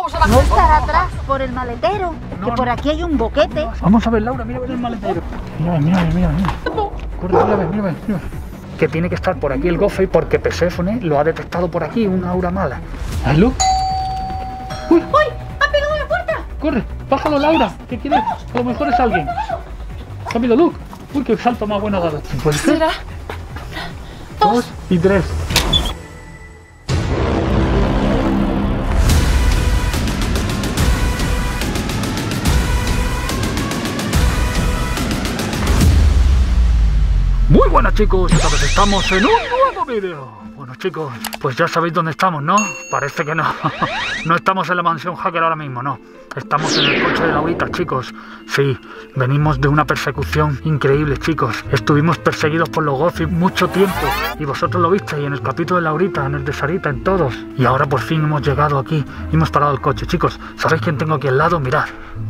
No estará atrás por el maletero, que por aquí hay un boquete. Vamos a ver, Laura, mira el maletero. Mira. Corre, mira. Que tiene que estar por aquí el Goffey porque Perséfone lo ha detectado por aquí, una aura mala. ¿Hay luz? ¡Uy! ¡Ha pegado la puerta! ¡Corre! ¡Bájalo, Laura! ¿Qué quieres? A lo mejor es alguien. ¿Ha habido Luke? ¡Uy, qué salto más bueno ha dado! ¿Puede ser? ¿Será? 2 y 3. Muy buenas chicos, esta vez estamos en un nuevo vídeo. Bueno chicos, pues ya sabéis dónde estamos, ¿no? Parece que no. No estamos en la mansión hacker ahora mismo, no. Estamos en el coche de Laurita, chicos. Sí, venimos de una persecución increíble, chicos. Estuvimos perseguidos por los Goffey mucho tiempo. Y vosotros lo visteis en el capítulo de Laurita, en el de Sarita, en todos. Y ahora por fin hemos llegado aquí y hemos parado el coche. Chicos, ¿sabéis quién tengo aquí al lado? Mirad.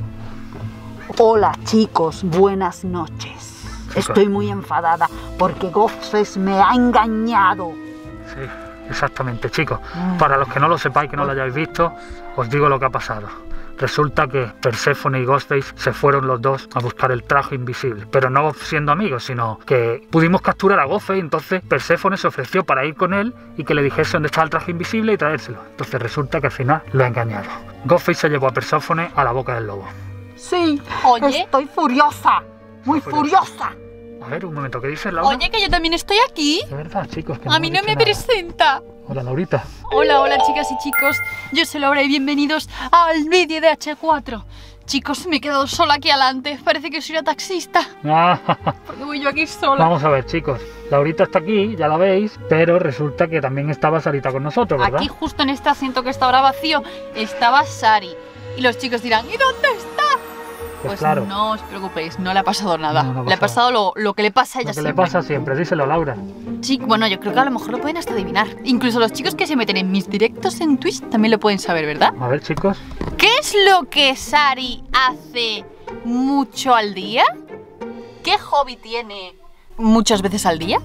Hola chicos, buenas noches. Estoy muy enfadada porque Goffey me ha engañado. Sí, exactamente, chicos. Para los que no lo sepáis, que no lo hayáis visto, os digo lo que ha pasado. Resulta que Perséfone y Ghostface se fueron los dos a buscar el traje invisible, pero no siendo amigos, sino que pudimos capturar a Ghostface. Entonces Perséfone se ofreció para ir con él y que le dijese dónde estaba el traje invisible y traérselo. Entonces resulta que al final lo ha engañado. Ghostface se llevó a Perséfone a la boca del lobo. Sí, Oye, estoy furiosa, muy furiosa. A ver, un momento, ¿qué dices, Laura? oye, que yo también estoy aquí. De verdad, chicos, que A mí no he me dicho nada. presenta. Hola, Laurita. Hola, chicas y chicos. Yo soy Laura y bienvenidos al vídeo de H4. Chicos, me he quedado sola aquí adelante. Parece que soy una taxista. Porque voy yo aquí sola. Vamos a ver, chicos. Laurita está aquí, ya la veis, pero resulta que también estaba Sarita con nosotros, ¿verdad? Aquí, justo en este asiento que está ahora vacío, estaba Sari. Y los chicos dirán, ¿y dónde está? Pues claro. no os preocupéis, no le ha pasado nada. No, no ha le ha pasado lo que le pasa a ella Lo que le siempre. pasa siempre, díselo, Laura. Sí, bueno, yo creo que a lo mejor lo pueden hasta adivinar. Incluso los chicos que se meten en mis directos en Twitch también lo pueden saber, ¿verdad? A ver, chicos. ¿Qué es lo que Sari hace mucho al día? ¿Qué hobby tiene muchas veces al día?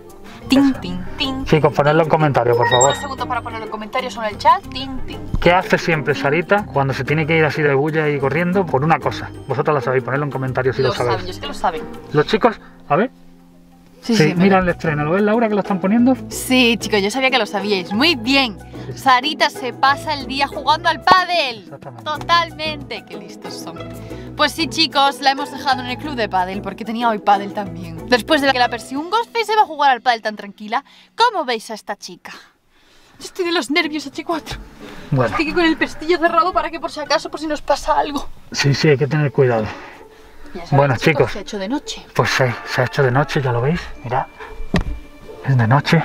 Tin, tin, tin. Chicos, ponedlo en comentarios, por favor. Unos segundos para ponerlo en comentarios en el chat. Tin, tin. ¿Qué hace siempre Sarita cuando se tiene que ir así de bulla y corriendo por una cosa? Vosotros lo sabéis, ponedlo en comentarios si lo saben, sabéis. yo sé que lo saben. Los chicos, a ver. Sí, mira el estreno, ¿lo ves, Laura, que lo están poniendo? Sí, chicos, yo sabía que lo sabíais. Muy bien. Sarita se pasa el día jugando al pádel. Exactamente. Totalmente. Qué listos son. Pues sí, chicos, la hemos dejado en el club de pádel porque tenía hoy pádel también. Después de que la persiguió un Ghostface se va a jugar al pádel tan tranquila. ¿Cómo veis a esta chica? Yo estoy de los nervios, H4. Bueno, Estoy aquí con el pestillo cerrado para que por si acaso, por si nos pasa algo. sí, hay que tener cuidado. Ya sabéis, Bueno, chicos. Se ha hecho de noche. Pues se ha hecho de noche, ya lo veis, mirad. Es de noche.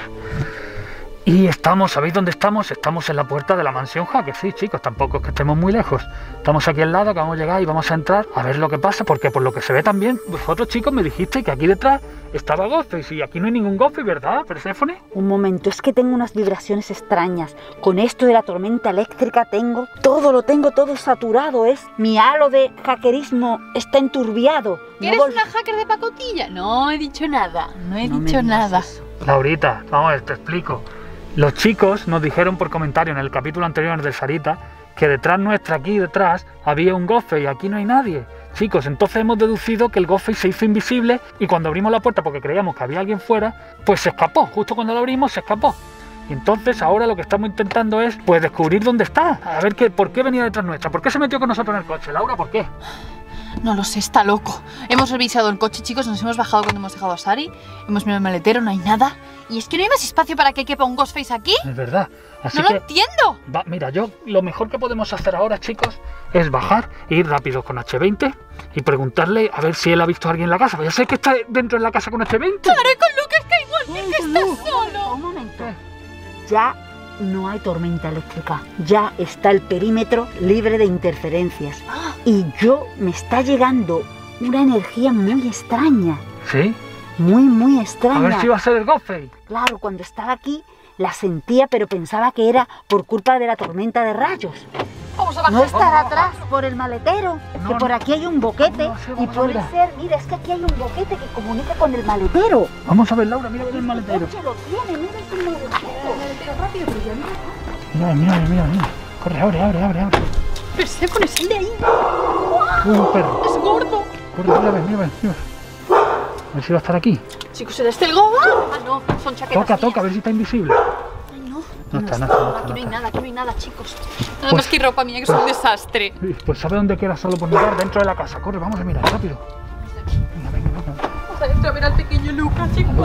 Y ¿sabéis dónde estamos? Estamos en la puerta de la mansión hacker, sí, chicos, tampoco es que estemos muy lejos. Estamos aquí al lado, acabamos de llegar y vamos a entrar a ver lo que pasa, porque por lo que se ve también, vosotros chicos me dijisteis que aquí detrás estaba Ghostface y aquí no hay ningún Ghostface, ¿verdad, Perséfone? Un momento, es que tengo unas vibraciones extrañas. Con esto de la tormenta eléctrica lo tengo todo saturado, mi halo de hackerismo está enturbiado. ¿Eres No una hacker de pacotilla? No he dicho nada, no he No me dicho digas nada. eso. Laurita, vamos a ver, te explico. Los chicos nos dijeron por comentario en el capítulo anterior de Sarita que detrás nuestra, aquí detrás, había un Ghostface y aquí no hay nadie. Chicos, entonces hemos deducido que el Ghostface se hizo invisible y cuando abrimos la puerta porque creíamos que había alguien fuera, pues se escapó. Justo cuando la abrimos se escapó. Y entonces ahora lo que estamos intentando es pues descubrir dónde está. A ver por qué venía detrás nuestra. ¿Por qué se metió con nosotros en el coche, Laura? ¿Por qué? No lo sé, está loco. Hemos revisado el coche, chicos, nos hemos bajado cuando hemos dejado a Sari. Hemos mirado el maletero, no hay nada. Y es que no hay más espacio para que quepa un Ghostface aquí. Es verdad. Así No que lo entiendo. mira, lo mejor que podemos hacer ahora, chicos, es bajar e ir rápido con H20 y preguntarle a ver si él ha visto a alguien en la casa. Ya sé que está dentro de la casa con H20. Claro, y con Luke es que igualmente está solo. Un momento. Ya no hay tormenta eléctrica. Ya está el perímetro libre de interferencias. Y me está llegando una energía muy extraña. ¿Sí? Muy extraña. A ver si va a ser el Ghostface. Claro, cuando estaba aquí la sentía, pero pensaba que era por culpa de la tormenta de rayos. Vamos a bajar. No estará atrás por el maletero, que por aquí hay un boquete. No sé, Y vamos a puede ver. ser, mira, es que aquí hay un boquete que comunica con el maletero. Vamos a ver, Laura, mira el maletero. El coche lo tiene, mira el maletero. Rápido, pero ya mira. Mira. Corre, abre. Perséfone, sal de ahí. Un perro. Es gordo. Corre, mira. A ver si va a estar aquí. Chicos, ¿será este el goba? Ah, no, son chaquetas. Toca, a ver si está invisible. Ay, no. No está. Aquí no hay nada, chicos. Nada más que ropa mía, que es un desastre. Pues sabe dónde queda solo por mirar, dentro de la casa. Corre, vamos a mirar, rápido. Venga. Vamos adentro a ver al pequeño Lucas, chicos.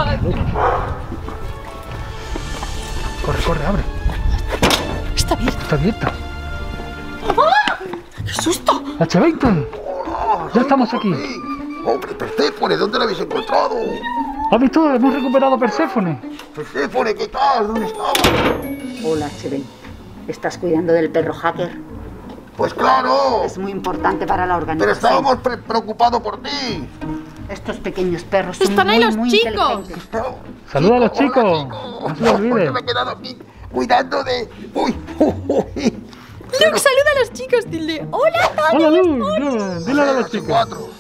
Corre, abre. Está abierto. Está abierta. ¡Ah! ¡Qué susto! H20. Ya estamos aquí. Hombre, Perséfone, ¿dónde la habéis encontrado? ¿Has visto? Hemos recuperado a Perséfone. Perséfone, ¿qué tal? ¿Dónde estabas? Hola, H20. ¿Estás cuidando del perro hacker? Pues claro. Es muy importante para la Pero organización. estábamos preocupados por ti. Estos pequeños perros son Están ahí muy, los muy chicos. inteligentes. Saluda a los Hola, chicos. chicos. No se lo olvide. Porque me he quedado aquí cuidando de... Uy. Luke, saluda a los chicos, dile. Hola, Hola, Luz. Dile a los chicos. Cuatro.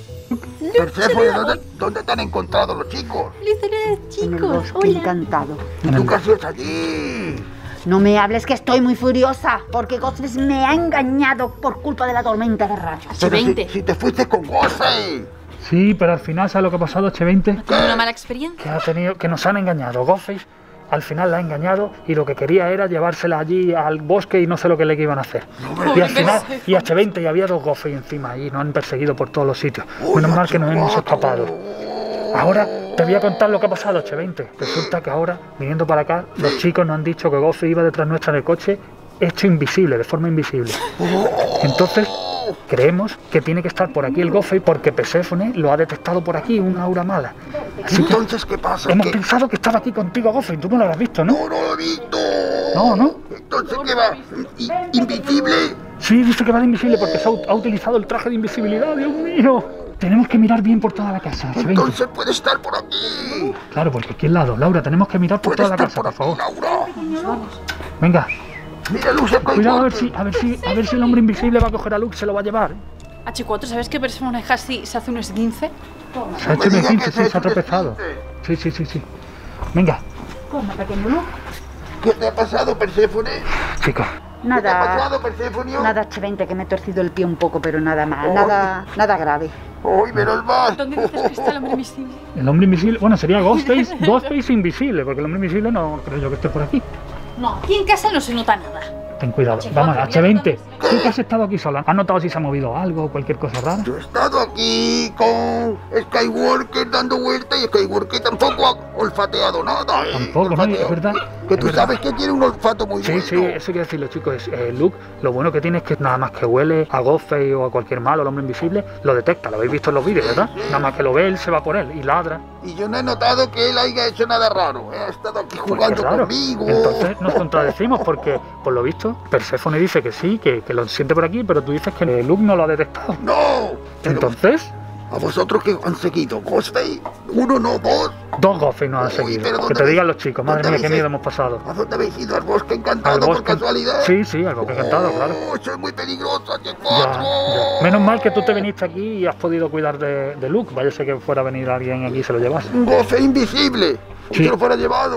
Perséfone, ¿dónde te han encontrado los chicos? saluda a los En el chicos. bosque encantado. ¿Y tú qué hacías allí? No me hables que estoy muy furiosa porque Ghostface me ha engañado por culpa de la tormenta de rayos. Pero H20. si te fuiste con Ghostface. Sí, pero al final, ¿sabes lo que ha pasado, H20? ¿Tuvo una mala experiencia? Que nos han engañado. Ghostface al final la ha engañado y lo que quería era llevársela allí al bosque y no sé lo que le iban a hacer. Y al final, y H20 y había dos Ghostface encima y nos han perseguido por todos los sitios. Menos mal que nos hemos escapado. Ahora te voy a contar lo que ha pasado, H20. Resulta que ahora, viniendo para acá, los chicos nos han dicho que Ghostface iba detrás nuestra en el coche, hecho invisible, de forma invisible. Entonces, creemos que tiene que estar por aquí el Ghostface porque Perséfone lo ha detectado por aquí, una aura mala. Así que Entonces, ¿qué pasa? hemos ¿Qué? pensado que estaba aquí contigo, Ghostface. Tú no lo habrás visto, ¿no? No lo he visto. No. Entonces, ¿qué va? ¿Invisible? Sí, dice que va de invisible porque ha utilizado el traje de invisibilidad, Dios mío. Tenemos que mirar bien por toda la casa, H20. Entonces puede estar por aquí. Claro, porque aquí al lado. Laura, tenemos que mirar por Puede toda la estar casa, por por aquí, favor. Laura. Venga, Mira, Luce, cuidado a ver si el hombre invisible va a coger a Luke, se lo va a llevar. H4, ¿sabes que Perséfone casi se hace un esguince? Se ha hecho un esguince, sí, se ha tropezado. Sí. Venga, ¿Cómo, pequeño Luke? ¿Qué te ha pasado, Perséfone? chicos. ¿Qué te ha Nada, pasado, Perséfone? nada, H20, que me he torcido el pie un poco, pero nada más, nada grave. ¡Uy, menos mal! ¿Dónde dices que está el hombre invisible? El hombre invisible, bueno, sería Ghostface invisible, porque el hombre invisible no creo yo que esté por aquí. No, aquí en casa no se nota nada. Ten cuidado. Vamos, H20. Tú que has estado aquí sola, ¿has notado si se ha movido algo o cualquier cosa rara? Yo he estado aquí con Skywalker dando vueltas y Skywalker tampoco ha olfateado nada. Tampoco, ¿no? Es verdad. Que Es tú verdad. sabes que tiene un olfato muy bueno. Sí, eso quiero decirlo, chicos. Luke, lo bueno que tiene es que nada más que huele a Ghostface o a cualquier malo, el hombre invisible, lo detecta. Lo habéis visto en los vídeos, ¿verdad? Nada más que lo ve, él se va por él y ladra. Y yo no he notado que él haya hecho nada raro. Ha estado aquí Pues jugando qué raro. conmigo. Entonces nos contradecimos porque, por lo visto, Perséfone dice que sí, que lo siente por aquí, pero tú dices que Luke no lo ha detectado. ¡No! Pero Entonces, a vosotros que han seguido Ghostface, uno, no, dos. dos Ghostface nos han Uy, seguido. pero Que ¿dónde te digan habéis- los chicos, madre dónde mía, qué habéis- miedo hemos pasado. ¿A dónde habéis ido? ¿Al bosque encantado Al por bosque. casualidad? Sí, al bosque encantado, claro. Oh, soy muy peligroso, Ya. H4. Menos mal que tú te viniste aquí y has podido cuidar de Luke. Vaya ser que fuera a venir alguien aquí y se lo llevase. Un Ghostface invisible. Sí. Se lo fuera llevado.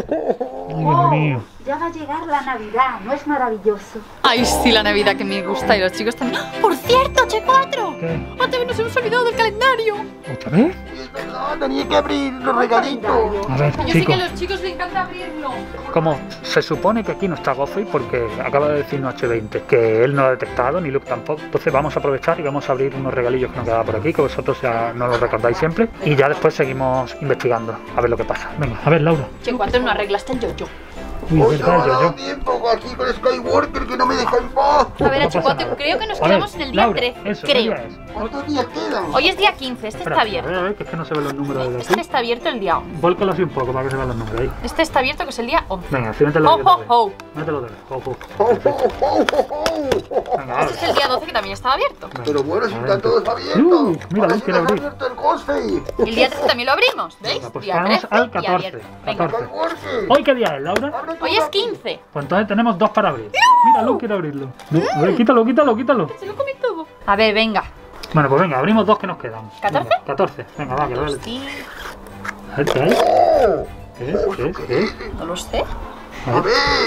Ay, Dios mío. Ya va a llegar la Navidad, ¿no es maravilloso? Ay, sí, la Navidad que me gusta y los chicos también. ¡Ah! ¡Por cierto, H4! ¿Qué? ¡Antes nos hemos olvidado del calendario! ¿Otra vez? Sí, es verdad, tenía que abrir los regalitos. A ver, Yo sé chicos. que a los chicos les encanta abrirlo. Como se supone que aquí no está Ghostface porque acaba de decirnos H20 que él no lo ha detectado, ni Luke tampoco. Entonces vamos a aprovechar y vamos a abrir unos regalillos que nos quedan por aquí, que vosotros ya no los recordáis siempre. Y ya después seguimos investigando a ver lo que pasa. Venga, a ver, Laura. H4, no arreglaste el yo-yo. Uy, Hoy es no me ha verdad, dado yo. tiempo aquí con Skywalker que no me deja en paz. A ver, No pasa H4, nada. creo que nos A ver, quedamos en el día Laura, 13. eso, ¿qué creo. día es? ¿Cuántos días quedan? Hoy es día 15, este Espera, está abierto. a ver, que es que no se ven los números de Este aquí. está abierto el día 11. Vuélcalo así un poco para que se vean los números ahí. Este está abierto que es el día 11. Venga, así mételo ¡Ho, de ho, ho! Mételo de ho, ho. Oh, oh, oh, oh, oh. Venga, Este es el día 12 que también estaba abierto. Pero bueno, si están todos abiertos. Mira, Ahora Luke sí quiere nos ha abrir. abierto el Ghostface. Y el día 13 también lo abrimos, ¿veis? Venga, pues Día vamos 13 al y 14. abierto. Venga. 14. Skywalker. ¿Hoy qué día es, Laura? Abre tú Hoy es aquí. 15. Pues entonces tenemos dos para abrir. Mira, Luke quiere abrirlo. Luke, a ver, quítalo. Se lo comí todo. A ver, venga. Bueno, pues venga, abrimos dos que nos quedan. ¿14? Venga, 14. Venga, va, que lo vale. Sí, A ver, ¿qué es? Oh, ¿Qué es? ¿Qué es? ¿Qué es? no lo sé. A a ver. ver.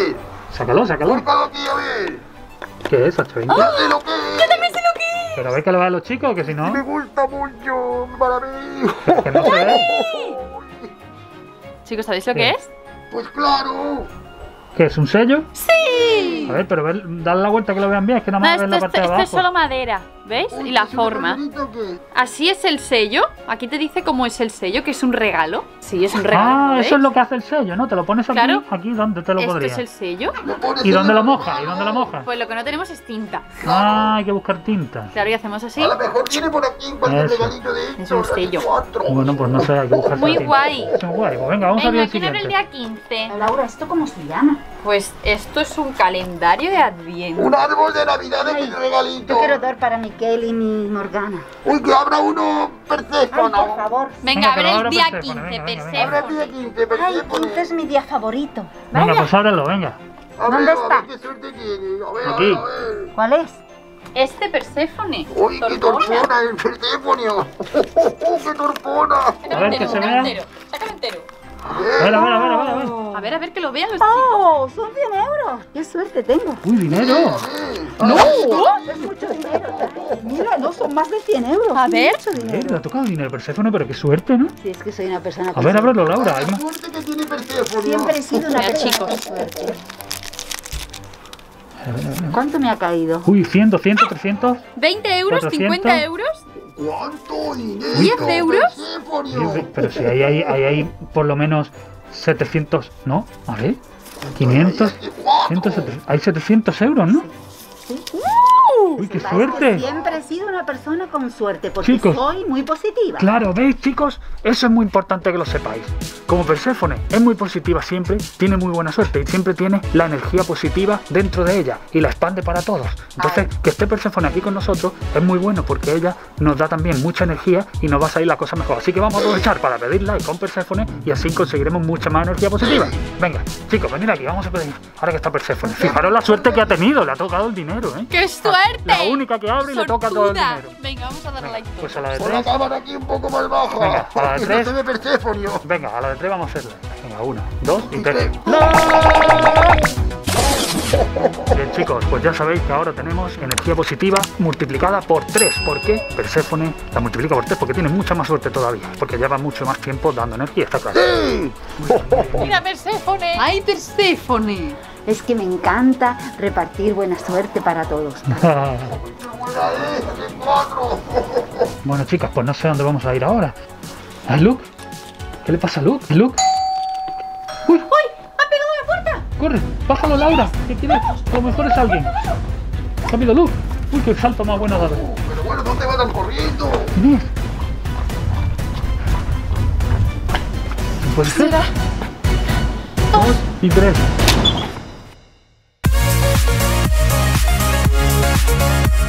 Sácalo, sácalo. Sácalo aquí, a ver. ¿Qué es, 820? No sé lo que es. Pero a ver que lo vean los chicos, que si no... Me gusta mucho para mí. Que no se ve. Chicos, ¿sabéis lo que es? Pues claro. ¿Qué es, un sello? ¡Sí! A ver, pero dale la vuelta que lo vean bien, es que nada No, más ven la parte de esto abajo. es solo madera, ¿veis? Uy, Y la ¿es una forma. bonita o qué? Así es el sello. Aquí te dice cómo es el sello, que es un regalo. Sí, es un regalo. Ah, ¿veis? eso es lo que hace el sello, ¿no? Te lo pones aquí, Claro. aquí donde te lo Esto podrías. es el sello. Lo pones ¿Y en dónde la lo moja? mano. ¿Y dónde lo moja? Pues lo que no tenemos es tinta. Ah, hay que buscar tinta. Claro, y hacemos así. A lo mejor viene por aquí cualquier Eso. regalito de Es esto. un sello. Bueno, pues no sé, hay que buscar Muy tinta. guay. Es muy guay. Pues venga, vamos a abrir Venga, el ¿quién abre el siguiente. día 15? Laura, ¿esto cómo se llama? Pues esto es un calendario de Adviento. Un árbol de Navidad de Ay, mi regalito. Yo quiero dar para Miquel y mi Morgana. Uy, que abra uno Ay, Perséfone. por favor. Venga, que lo abre el abra día Perséfone, 15, venga, venga, Abre el día Perséfone. 15, Ay, Perséfone. 15 es mi día favorito. Venga, Vaya. pues ábrelo, venga. A ver, ¿Dónde a ver está? qué suerte tiene. A ver, Aquí. a ver. ¿Cuál es? Este Perséfone. Uy, qué torpona el Perséfone. ¡Qué torpona! A ver, que se vea. Sácalo entero. A ver, a ver, a ver, a ver, a ver. A ver, que lo vean los chicos. ¡Oh! Son 100 euros. ¡Qué suerte tengo! Uy, dinero. ¡No! Es mucho dinero. Mira, no, son más de 100 euros. A ver. Mucho Le dinero. ha tocado dinero Perséfone, pero qué suerte, ¿no? Sí, es que soy una persona A ver, ábrelo, Laura. La hay más. suerte que tiene Perséfone. Siempre he sido una Mira, persona chicos. con suerte. A ver, a ver. ¿Cuánto me ha caído? Uy, 100, 200, 300. 20 euros, 400. 50 euros. ¿Cuánto dinero? 10 euros. Perséfone. Pero si hay por lo menos 700, ¿no? A ver, 500, 100, hay 700 euros, ¿no? Sí. Uy, qué Sepáis que suerte. Siempre he sido una persona con suerte porque Chicos. soy muy positiva. Claro, ¿veis, chicos? Eso es muy importante que lo sepáis. Como Perséfone es muy positiva siempre, tiene muy buena suerte y siempre tiene la energía positiva dentro de ella y la expande para todos. Entonces, que esté Perséfone aquí con nosotros es muy bueno porque ella nos da también mucha energía y nos va a salir la cosa mejor. Así que vamos a aprovechar para pedir like con Perséfone y así conseguiremos mucha más energía positiva. Venga, chicos, venid aquí, vamos a pedir. Ahora que está Perséfone. Fijaros la suerte que ha tenido, le ha tocado el dinero, ¿eh? ¡Qué suerte! La única que abre y le toca todo el Sortuda. dinero. Venga, vamos a darle like todos. Pues a la de Pon la 3. cámara aquí un poco más baja. Venga, a la de Que tres. no se ve Perséfone. Venga, a la de 3 vamos a hacerla. Venga, 1, 2 y 3. Bien, chicos, pues ya sabéis que ahora tenemos energía positiva multiplicada por 3. ¿Por qué? Perséfone la multiplica por 3 porque tiene mucha más suerte todavía. Porque lleva mucho más tiempo dando energía, está claro. ¡Sí! ¡Mira, Perséfone! ¡Ay, Perséfone! Es que me encanta repartir buena suerte para todos. Buena es, 4. Bueno, chicas, pues no sé dónde vamos a ir ahora. ¿A Luke? ¿Qué le pasa a Luke? ¿Luke? ¡Uy! ¡Uy! ¡Ha pegado a la puerta! ¡Corre! ¡Bájalo, Laura! ¿Qué quieres? A lo mejor es alguien. ¡Rápido, Luke! ¡Uy, qué salto más bueno ha dado! Pero bueno, ¿dónde van corriendo? ¿Quién es? ¿Puede ser? 2 Y 3.